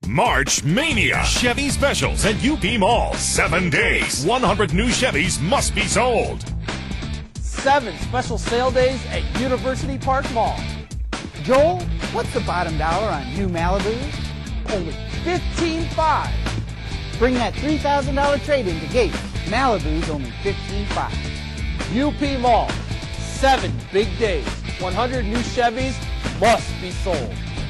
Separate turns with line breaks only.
March Mania. Chevy specials at UP Mall. 7 days. 100 new Chevys must be sold.
7 special sale days at University Park Mall.
Joel, what's the bottom dollar on new Malibus?
Only $15,500.
Bring that $3,000 trade-in to Gates. Malibu's only $15,500.
UP Mall. 7 big days. 100 new Chevys must be sold.